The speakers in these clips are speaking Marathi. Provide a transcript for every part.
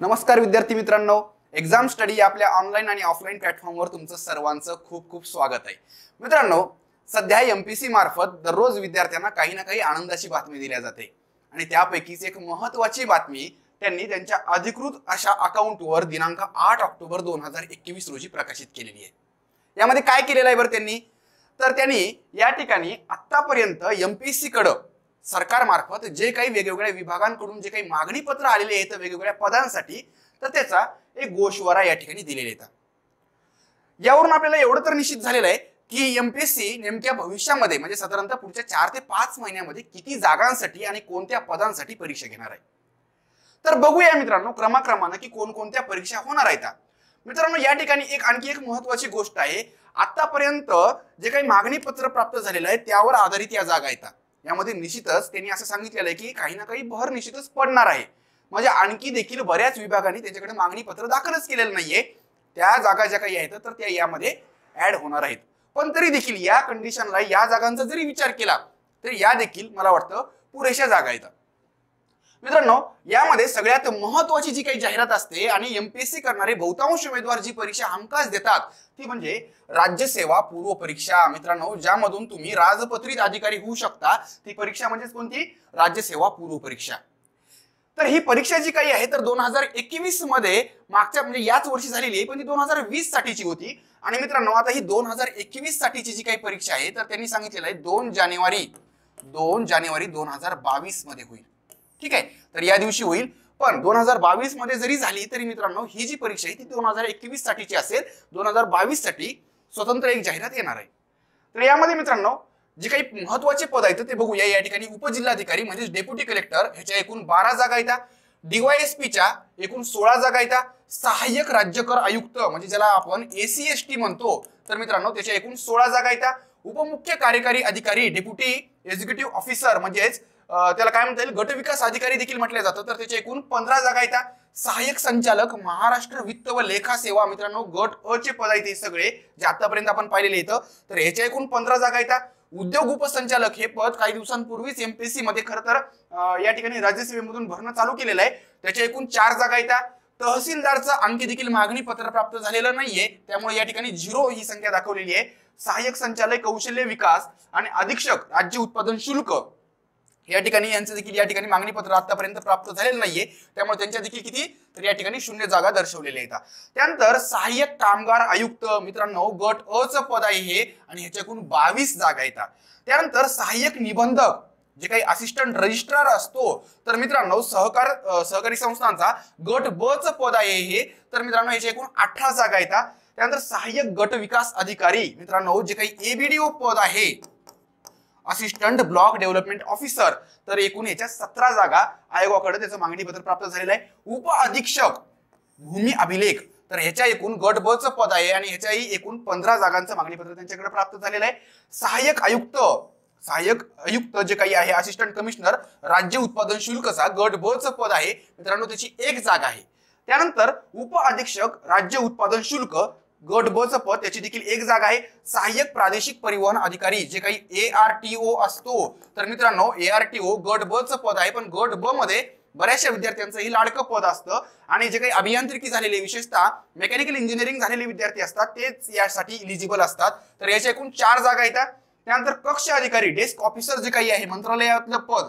नमस्कार विद्यार्थी मित्रांनो, एक्झाम स्टडी या आपल्या ऑनलाईन आणि ऑफलाईन प्लॅटफॉर्मवर तुमचं सर्वांचं खूप खूप स्वागत आहे। मित्रांनो, सध्या एमपीसी मार्फत दररोज विद्यार्थ्यांना काही ना काही आनंदाची बातमी दिली जाते आणि त्यापैकीच एक महत्त्वाची बातमी त्यांनी त्यांच्या अधिकृत अशा अकाउंटवर दिनांक 8 ऑक्टोबर 2021 रोजी प्रकाशित केलेली आहे। यामध्ये काय केलेलं आहे बरं त्यांनी? तर त्यांनी या ठिकाणी आतापर्यंत एमपीसी कडे सरकारमार्फत जे काही वेगवेगळ्या विभागांकडून जे काही मागणी पत्र आलेले आहेत वेगवेगळ्या पदांसाठी, तर त्याचा एक गोषवारा या ठिकाणी दिलेला आहे। यावरून आपल्याला एवढं तर निश्चित झालेलं आहे की एमपीएससी नेमक्या भविष्यामध्ये म्हणजे साधारणतः पुढच्या 4 ते 5 महिन्यामध्ये किती जागांसाठी आणि कोणत्या पदांसाठी परीक्षा घेणार आहे। तर बघूया मित्रांनो क्रमाक्रमाने की कोणकोणत्या परीक्षा होणार आहेत। मित्रांनो, या ठिकाणी आणखी एक महत्त्वाची गोष्ट आहे, आतापर्यंत जे काही मागणी पत्र प्राप्त झालेलं आहे त्यावर आधारित या जागा आहेत। यामध्ये निश्चितच त्यांनी असं सांगितलेलं आहे की काही ना काही भर निश्चितच पडणार आहे। म्हणजे आणखी देखील बऱ्याच विभागांनी त्यांच्याकडे मागणी पत्र दाखलच केलेलं नाहीये, त्या जागा ज्या काही आहेत तर त्या यामध्ये ऍड होणार आहेत। पण तरी देखील या कंडिशनला या जागांचा जरी विचार केला तर या देखील मला वाटतं पुरेशा जागा आहेत। मित्रांनो, यामध्ये सगळ्यात महत्त्वाची जी काही जाहिरात असते आणि एमपीएससी करणारे बहुतांश उमेदवार जी परीक्षा हमखास देतात ती म्हणजे राज्य सेवा पूर्व परीक्षा। मित्रांनो, ज्यामधून तुम्ही राजपत्रित अधिकारी होऊ शकता, ती परीक्षा म्हणजे कोणती? राज्य सेवा पूर्व परीक्षा। तर ही परीक्षा जी काही आहे तर 2021 मध्ये मागच्या म्हणजे याच वर्षी झालेली आहे, पण ती 2020 साठीची होती। आणि मित्रांनो, आता ही 2021 साठीची जी काही परीक्षा आहे तर त्यांनी सांगितलेलं आहे 2 जानेवारी 2022 मध्ये होईल। ठीक आहे, तर या दिवशी होईल। पण 2022 मध्ये जरी झाली तरी मित्रांनो ही जी परीक्षा आहे ती 2021 साठीची असेल। 2022 साठी स्वतंत्र एक जाहिरात येणार आहे। तर यामध्ये मित्रांनो जे काही महत्त्वाचे पद आहेत ते बघूया। या ठिकाणी उपजिल्हाधिकारी म्हणजे डेप्युटी कलेक्टर ह्याच्या एकूण 12 जागा आहेत। डीवायएसपीच्या एकूण 16 जागा आहेत। सहाय्यक राज्यकर आयुक्त म्हणजे ज्याला आपण एसीएसटी म्हणतो, तर मित्रांनो त्याच्या एकूण 16 जागा आहेत। उपमुख्य कार्यकारी अधिकारी डेप्युटी एक्झिक्युटिव्ह ऑफिसर म्हणजेच त्याला काय म्हणता येईल, गट विकास अधिकारी देखील म्हटलं जातं, तर त्याच्या एकूण 15 जागा आहेत। सहाय्यक संचालक महाराष्ट्र वित्त व लेखा सेवा मित्रांनो गट अ चे पद आहेत हे सगळे जे आतापर्यंत आपण पाहिलेले आहेत, तर ह्याच्या एकूण 15 जागा आहेत। उद्योग उपसंचालक हे पद काही दिवसांपूर्वीच एमपीएससी मध्ये खरं तर या ठिकाणी राज्यसेवेमधून भरणं चालू केलेलं आहे, त्याच्या एकूण 4 जागा आहेत। तहसीलदारचं आणखी देखील मागणी पत्र प्राप्त झालेलं नाहीये, त्यामुळे या ठिकाणी 0 ही संख्या दाखवलेली आहे। सहाय्यक संचालक कौशल्य विकास आणि अधीक्षक राज्य उत्पादन शुल्क या ठिकाणी यांचं देखील या ठिकाणी मागणी पत्र आतापर्यंत प्राप्त झालेलं नाहीये, त्यामुळे त्यांच्या देखील किती तर या ठिकाणी 0 जागा दर्शवलेल्या आहेत। त्यानंतर सहाय्यक कामगार आयुक्त मित्रांनो गट अ चं पद आहे हे आणि ह्याच्याकडून 22 जागा आहेत। त्यानंतर सहाय्यक निबंधक जे काही असिस्टंट रजिस्ट्रार असतो, तर मित्रांनो सहकारी संस्थांचा गट ब चं पद आहे हे, तर मित्रांनो याच्या एकूण 18 जागा आहेत। त्यानंतर सहाय्यक गट विकास अधिकारी मित्रांनो जे काही एबीडीओ पद आहे असिस्टंट ब्लॉक डेव्हलपमेंट ऑफिसर, तर एकूण याच्या 17 जागा आयोगाकडे त्याचं मागणी पत्र प्राप्त झालेलं आहे। उप अधीक्षक भूमी अभिलेख, तर ह्याच्या एकूण गट ब चं पद आहे आणि ह्याच्याही एकूण 15 जागांचं मागणी पत्र त्यांच्याकडे प्राप्त झालेलं आहे। सहाय्यक आयुक्त जे काही आहे असिस्टंट कमिशनर राज्य उत्पादन शुल्कचा गट ब चं पद आहे मित्रांनो, त्याची 1 जागा आहे। त्यानंतर उप अधीक्षक राज्य उत्पादन शुल्क गट ब चं पद त्याची देखील 1 जागा आहे। सहाय्यक प्रादेशिक परिवहन अधिकारी जे काही ARTO असतो, तर मित्रांनो ARTO गट ब चं पद आहे, पण गट ब मध्ये बऱ्याचशा विद्यार्थ्यांचं ही लाडकं पद असतं आणि जे काही अभियांत्रिकी झालेले विशेषतः मेकॅनिकल इंजिनिअरिंग झालेले विद्यार्थी असतात तेच यासाठी इलिजिबल असतात, तर याच्या एकूण 4 जागा आहेत। त्यानंतर कक्ष अधिकारी डेस्क ऑफिसर जे काही आहे मंत्रालयातलं पद,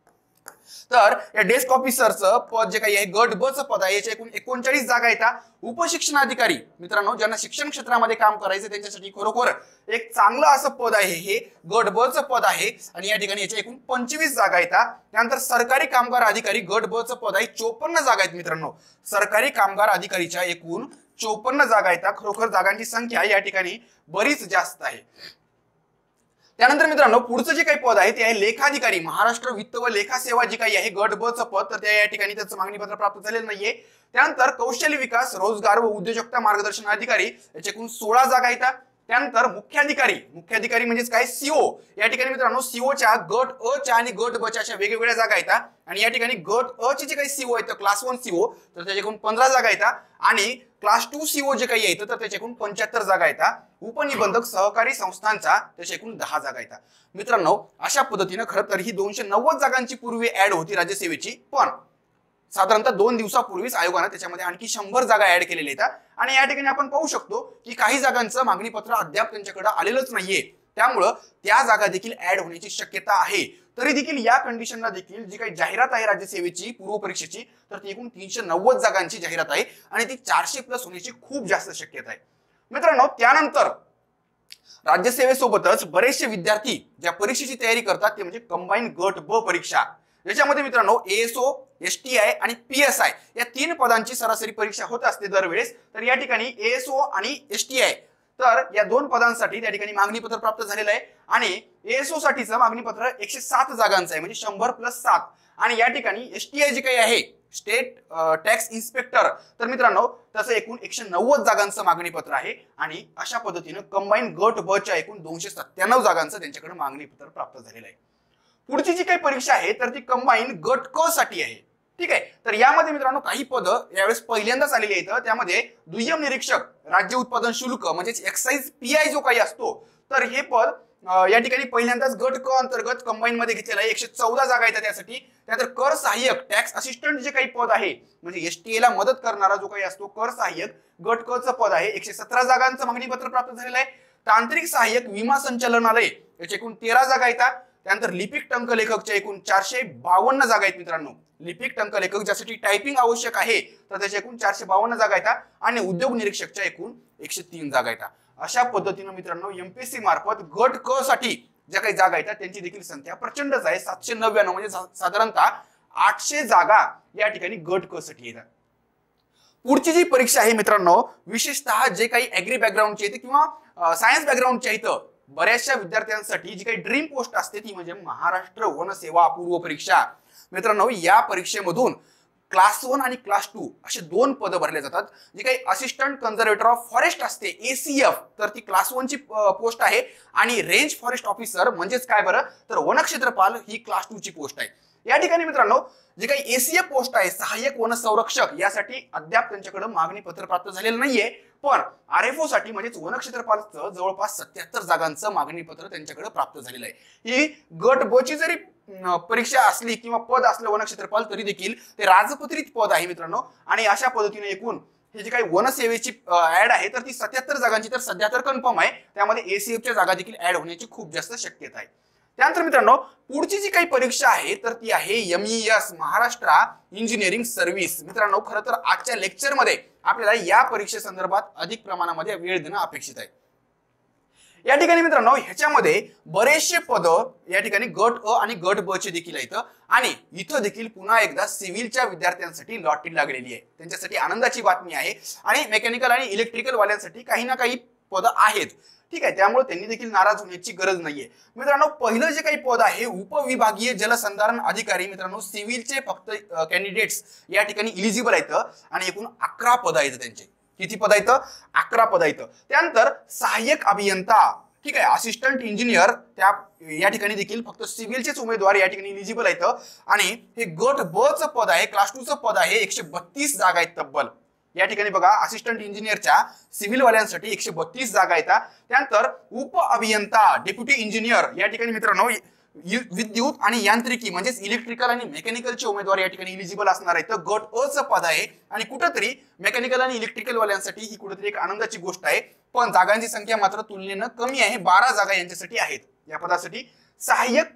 तर या डेस्क ऑफिसरचं पद जे काही आहे गट ब चं पद आहे, याच्या एकूण 39 जागा आहेत। उपशिक्षणाधिकारी मित्रांनो ज्यांना शिक्षण क्षेत्रामध्ये काम करायचं त्यांच्यासाठी खरोखर एक चांगलं असं पद आहे हे, गट ब चं पद आहे आणि या ठिकाणी याच्या एकूण 25 जागा आहेत। त्यानंतर सरकारी कामगार अधिकारी गट ब चं पद आहे, 54 जागा आहेत। मित्रांनो सरकारी कामगार अधिकारीच्या एकूण 54 जागा आहेत। खरोखर जागांची संख्या या ठिकाणी बरीच जास्त आहे। त्यानंतर मित्रांनो पुढचं जे काही पद आहे ते आहे लेखाधिकारी महाराष्ट्र वित्त व लेखा सेवा जी काही आहे गट ब चं पद, तर त्या या ठिकाणी त्याचं मागणी पत्र प्राप्त झालेलं नाहीये। त्यानंतर कौशल्य विकास रोजगार व उद्योजकता मार्गदर्शन अधिकारी याच्या एकूण 16 जागा आहेत। त्यानंतर मुख्याधिकारी म्हणजेच काय सीओ, या ठिकाणी मित्रांनो सीओ च्या गट अ च्या आणि गट ब च्या अशा वेगवेगळ्या जागा आहेत आणि या ठिकाणी गट अ चे जे काही सीओ आहेत क्लास 1 सीओ, तर त्याच्या एकूण 15 जागा आहेत आणि क्लास 2 सीओ जे काही आहेत तर त्याच्या एकूण 75 जागा आहेत। उपनिबंधक सहकारी संस्थांचा त्याच्या एकूण 10 जागा आहेत। मित्रांनो अशा पद्धतीने खरं तर ही 290 जागांची पूर्वी ऍड होती राज्यसेवेची, पण साधारणतः 2 दिवसापूर्वीच आयोगाने त्याच्यामध्ये आणखी 100 जागा ऍड केलेल्या आहेत आणि या ठिकाणी आपण पाहू शकतो की काही जागांचं मागणी पत्र अद्याप त्यांच्याकडे आलेलंच नाहीये, त्यामुळं त्या जागा देखील ऍड होण्याची शक्यता आहे। तरी देखील या कंडिशनला देखील जी काही जाहिरात आहे राज्यसेवेची पूर्व परीक्षेची, तर ती एकूण 390 जागांची जाहिरात आहे आणि ती 400 प्लस होण्याची खूप जास्त शक्यता आहे मित्रांनो। त्यानंतर राज्यसेवेसोबतच बरेचसे विद्यार्थी ज्या परीक्षेची तयारी करतात ते म्हणजे कंबाईन गट ब परीक्षा, ज्याच्यामध्ये मित्रांनो एएसओ, एसटीआय आणि पीएसआय या 3 पदांची सरासरी परीक्षा होत असते दरवेळेस। तर या ठिकाणी एएसओ आणि एसटीआय तर या 2 पदांसाठी त्या ठिकाणी मागणी पत्र प्राप्त झालेलं आहे आणि एएसओ साठीचं मागणी पत्र 107 जागांचं आहे, म्हणजे 100 प्लस 7 आणि या ठिकाणी एसटीआय जे काही आहे स्टेट टॅक्स इन्स्पेक्टर, तर मित्रांनो त्याचं एकूण 190 जागांचं मागणी पत्र आहे आणि अशा पद्धतीनं कंबाईन गट ब च्या एकूण 297 जागांचं त्यांच्याकडे मागणी पत्र प्राप्त झालेलं आहे। पुढची जी काही परीक्षा आहे तर ती कंबाईन गट क साठी आहे, ठीक आहे। तर यामध्ये मित्रांनो काही पद यावेळेस पहिल्यांदाच आलेली आहेत। त्यामध्ये दुय्यम निरीक्षक राज्य उत्पादन शुल्क म्हणजेच एक्साइज पीआय जो काही असतो, तर हे पद या ठिकाणी पहिल्यांदाच गट क अंतर्गत कंबाईन मध्ये घेतलेला आहे। 114 जागा आहेत त्यासाठी। त्यानंतर कर सहाय्यक टॅक्स असिस्टंट जे काही पद आहे म्हणजे एसटीए ला मदत करणारा जो काही असतो कर सहाय्यक गट क चं पद आहे, 117 जागांचं मागणी पत्र प्राप्त झालेलं आहे। तांत्रिक सहाय्यक विमा संचालनालय याचे एकूण 13 जागा आहेत। त्यानंतर लिपिक टंकलेखकच्या एकूण 452 जागा आहेत मित्रांनो। लिपिक टंकलेखक ज्यासाठी टायपिंग आवश्यक आहे तर त्याच्या एकूण 452 जागा आहेत आणि उद्योग निरीक्षकच्या एकूण 103 जागा आहेत। अशा पद्धतीने मित्रांनो एमपीएससी मार्फत गट क साठी ज्या काही जागा आहेत त्यांची देखील संख्या प्रचंडच आहे, 799 म्हणजे साधारणतः 800 जागा या ठिकाणी गट क साठी येतात। पुढची जी परीक्षा आहे मित्रांनो विशेषतः जे काही ऍग्री बॅकग्राऊंडचे आहेत किंवा सायन्स बॅकग्राऊंडचे आहेत बऱ्याचशा विद्यार्थ्यांसाठी जी काही ड्रीम पोस्ट असते ती म्हणजे महाराष्ट्र वन सेवा पूर्व परीक्षा। मित्रांनो या परीक्षेमधून क्लास 1 आणि क्लास 2 असे 2 पद भरले जातात। जे काही असिस्टंट कन्झर्वेटर ऑफ फॉरेस्ट असते एसीएफ तर ती क्लास 1 ची पोस्ट आहे आणि रेंज फॉरेस्ट ऑफिसर म्हणजेच काय बरं तर वनक्षेत्रपाल ही क्लास 2 ची पोस्ट आहे। या ठिकाणी मित्रांनो जे काही एसीएफ पोस्ट आहे सहाय्यक वन संरक्षक यासाठी अद्याप त्यांच्याकडे मागणी पत्र प्राप्त झालेलं नाहीये, पण आरएफओ साठी म्हणजेच वनक्षेत्रपालचं जवळपास 77 जागांचं मागणी पत्र त्यांच्याकडे प्राप्त झालेलं आहे। ही गट ब ची जरी परीक्षा असली किंवा पद असलं वनक्षेत्रपाल तरी देखील ते राजपत्रित पद आहे मित्रांनो आणि अशा पद्धतीने एकूण हे जे काही वनसेवेची ऍड आहे तर ती 77 जागांची तर सध्या तर कन्फर्म आहे, त्यामध्ये एसीएफ च्या जागा देखील ऍड होण्याची खूप जास्त शक्यता आहे। त्यानंतर मित्रांनो पुढची जी काही परीक्षा आहे तर ती आहे एमईएस महाराष्ट्र इंजिनिअरिंग सर्व्हिस। मित्रांनो खरं तर आजच्या लेक्चर मध्ये आपल्याला या परीक्षेसंदर्भात अधिक प्रमाणामध्ये वेळ देणं अपेक्षित आहे। या ठिकाणी मित्रांनो ह्याच्यामध्ये बरेचसे पद या ठिकाणी गट अ आणि गट ब चे देखील आहेत आणि इथं देखील पुन्हा एकदा सिव्हिलच्या विद्यार्थ्यांसाठी लॉटरी लागलेली आहे, त्यांच्यासाठी आनंदाची बातमी आहे आणि मेकॅनिकल आणि इलेक्ट्रिकल वाल्यांसाठी काही ना काही पद आहेत, ठीक आहे। त्यामुळे त्यांनी देखील नाराज होण्याची गरज नाहीये। मित्रांनो पहिलं जे काही पद आहे उपविभागीय जलसंधारण अधिकारी, मित्रांनो सिव्हिलचे फक्त कॅन्डिडेट्स या ठिकाणी इलिजिबल आहेत आणि एकूण 11 पद आहेत त्यांचे। किती पद आहेत? 11 पद आहेत। त्यानंतर सहाय्यक अभियंता, ठीक आहे, असिस्टंट इंजिनियर त्या या ठिकाणी देखील फक्त सिव्हिलचेच उमेदवार या ठिकाणी इलिजिबल आहेत आणि हे गट ब चं पद आहे क्लास 2 चं पद आहे, 132 जागा आहेत तब्बल। या ठिकाणी बघा असिस्टंट इंजिनियरच्या सिव्हिल वाल्यांसाठी 132 जागा आहेत। त्यानंतर उप अभियंता डेप्युटी इंजिनियर या ठिकाणी मित्रांनो विद्युत आणि यांत्रिकी म्हणजेच इलेक्ट्रिकल आणि मेकॅनिकलचे उमेदवार या ठिकाणी इलिजिबल असणार आहेत। गट अ चं पद आहे आणि कुठेतरी मेकॅनिकल आणि इलेक्ट्रिकल वाल्यांसाठी ही कुठेतरी एक आनंदाची गोष्ट आहे, पण जागांची संख्या मात्र तुलनेनं कमी आहे, 12 जागा यांच्यासाठी आहेत या पदासाठी। सहाय्यक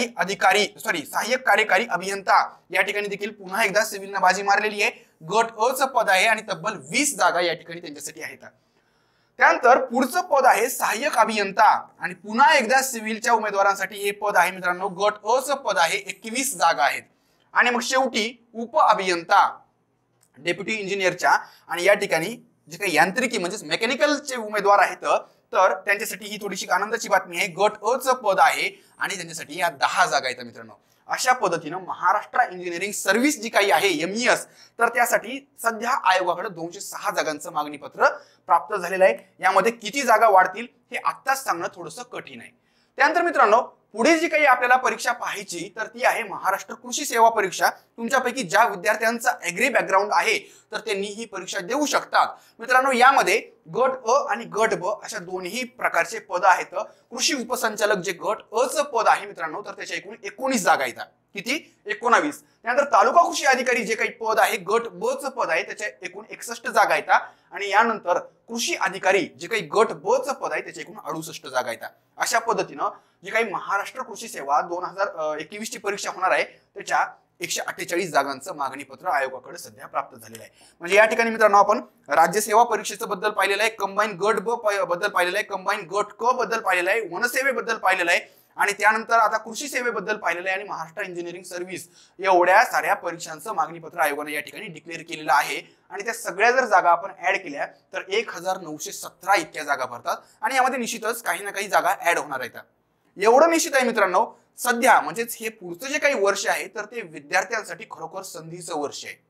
कार्यकारी अभियंता या ठिकाणी देखील पुन्हा एकदा सिव्हिलनं बाजी मारलेली आहे, गट अ चं पद आहे आणि तब्बल 20 जागा या ठिकाणी त्यांच्यासाठी आहेत। त्यानंतर पुढचं पद आहे सहाय्यक अभियंता आणि पुन्हा एकदा सिव्हिलच्या उमेदवारांसाठी हे पद आहे मित्रांनो, गट अ चं पद आहे, 21 जागा आहेत। आणि मग शेवटी उप अभियंता डेप्युटी इंजिनियरच्या आणि या ठिकाणी जे काही यांत्रिकी म्हणजेच मेकॅनिकलचे उमेदवार आहेत तर त्यांच्यासाठी ही थोडीशी आनंदाची बातमी आहे, गट अ चं पद आहे आणि त्यांच्यासाठी या 10 जागा आहेत मित्रांनो। अशा पद्धतीनं महाराष्ट्र इंजिनिअरिंग सर्व्हिस जी काही आहे एमईएस तर त्यासाठी सध्या आयोगाकडे 206 जागांचं मागणी पत्र प्राप्त झालेलं आहे। यामध्ये किती जागा वाढतील हे आत्ताच सांगणं थोडंसं कठीण आहे। त्यानंतर मित्रांनो पुढे जी काही आपल्याला परीक्षा पाहायची तर ती आहे महाराष्ट्र कृषी सेवा परीक्षा। तुमच्यापैकी ज्या विद्यार्थ्यांचा ऍग्री बॅकग्राऊंड आहे तर त्यांनी ही परीक्षा देऊ शकतात। मित्रांनो यामध्ये गट अ आणि गट ब अशा दोन्ही प्रकारचे पद आहेत। कृषी उपसंचालक जे गट अ चं पद आहे मित्रांनो तर त्याच्या एकूण 19 जागा आहेत। किती 19. त्यानंतर तालुका कृषी अधिकारी जे काही पद आहे गट ब चं पद आहे त्याच्या एकूण 61 जागा येतात आणि यानंतर कृषी अधिकारी जे काही गट ब चं पद आहे त्याच्या एकूण 68 जागा येतात. अशा पद्धतीनं जे काही महाराष्ट्र कृषी सेवा 2021 ची परीक्षा होणार आहे त्याच्या 148 जागांचं मागणी पत्र आयोगाकडे सध्या प्राप्त झालेलं आहे. म्हणजे या ठिकाणी मित्रांनो आपण राज्य सेवा परीक्षेचं बद्दल पाहिलेलं आहे, कंबाईन गट ब बद्दल पाहिलेलं आहे, कंबाईन गट क बद्दल पाहिलेलं आहे, वनसेवेबद्दल पाहिलेलं आहे आणि त्यानंतर आता कृषी सेवेबद्दल पाहिलेलं आहे आणि महाराष्ट्र इंजिनिअरिंग सर्व्हिस एवढ्या साऱ्या परीक्षांचं मागणी पत्र आयोगाने या ठिकाणी डिक्लेअर केलेलं आहे. आणि त्या सगळ्या जर जागा आपण ऍड केल्या तर 1917 इतक्या जागा भरतात आणि यामध्ये निश्चितच काही ना काही जागा ऍड होणार आहेत. एवढं निश्चित आहे मित्रांनो, सध्या म्हणजेच हे पुढचं जे काही वर्ष आहे तर ते विद्यार्थ्यांसाठी खरोखर संधीचं वर्ष आहे.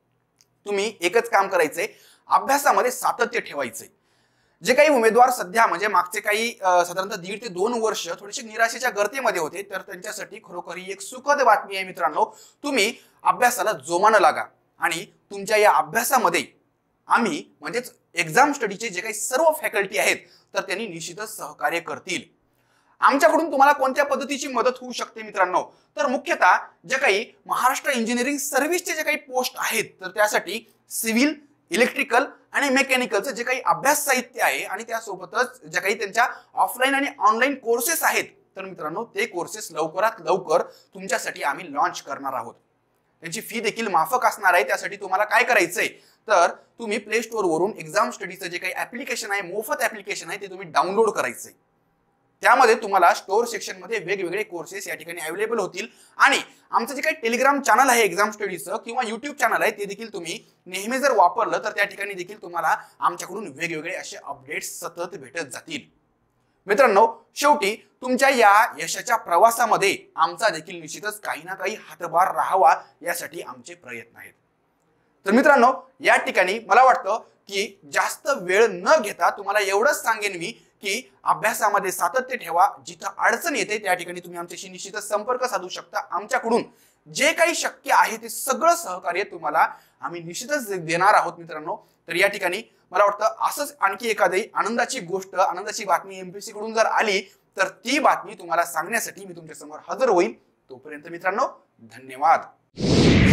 तुम्ही एकच काम करायचंय, अभ्यासामध्ये सातत्य ठेवायचंय. जे काही उमेदवार सध्या म्हणजे मागचे काही साधारणतः 1.5 ते 2 वर्ष थोडेसे निराशेच्या गर्तेमध्ये होते तर त्यांच्यासाठी खरोखर ही एक सुखद बातमी आहे मित्रांनो. तुम्ही अभ्यासाला जोमानं लागा आणि तुमच्या या अभ्यासामध्ये आम्ही म्हणजेच एक्झाम स्टडीचे जे काही सर्व फॅकल्टी आहेत तर त्यांनी निश्चितच सहकार्य करतील. आमच्याकडून तुम्हाला कोणत्या पद्धतीची मदत होऊ शकते मित्रांनो, तर मुख्यतः जे काही महाराष्ट्र इंजिनिअरिंग सर्व्हिसचे जे काही पोस्ट आहेत तर त्यासाठी सिव्हिल, इलेक्ट्रिकल आणि मेकॅनिकलचं जे काही अभ्यास साहित्य आहे आणि त्यासोबतच जे काही त्यांच्या ऑफलाईन आणि ऑनलाईन कोर्सेस आहेत तर मित्रांनो ते कोर्सेस लवकरात लवकर तुमच्यासाठी आम्ही लॉन्च करणार आहोत. त्यांची फी देखील माफक असणार आहे. त्यासाठी तुम्हाला काय करायचंय तर तुम्ही प्ले स्टोअर वरून एक्झाम स्टडीचं जे काही ऍप्लिकेशन आहे, मोफत ऍप्लिकेशन आहे ते तुम्ही डाउनलोड करायचंय. त्यामध्ये तुम्हाला स्टोअर सेक्शन मध्ये वेगवेगळे कोर्सेस या ठिकाणी अवेलेबल होतील आणि आमचं जे काही टेलिग्राम चॅनल आहे एक्झाम स्टडीचं किंवा युट्यूब चॅनल आहे ते देखील तुम्ही नेहमी जर वापरलं तर त्या ठिकाणी देखील तुम्हाला आमच्याकडून वेगवेगळे असे अपडेट्स सतत भेटत जातील. मित्रांनो, शेवटी तुमच्या या यशाच्या प्रवासामध्ये आमचा देखील निश्चितच काही ना काही हातभार राहावा यासाठी आमचे प्रयत्न आहेत. तर मित्रांनो, या ठिकाणी मला वाटतं की जास्त वेळ न घेता तुम्हाला एवढंच सांगेन मी की अभ्यासामध्ये सातत्य ठेवा. जिथं अडचण येते त्या ठिकाणी तुम्ही आमच्याशी निश्चितच संपर्क साधू शकता. आमच्याकडून जे काही शक्य आहे ते सगळं सहकार्य तुम्हाला आम्ही निश्चितच देणार आहोत मित्रांनो. तर या ठिकाणी मला वाटतं असंच आणखी एखादी आनंदाची गोष्ट, आनंदाची बातमी एमपीएससी कडून जर आली तर ती बातमी तुम्हाला सांगण्यासाठी मी तुमच्या समोर हजर होईल. तोपर्यंत मित्रांनो, धन्यवाद.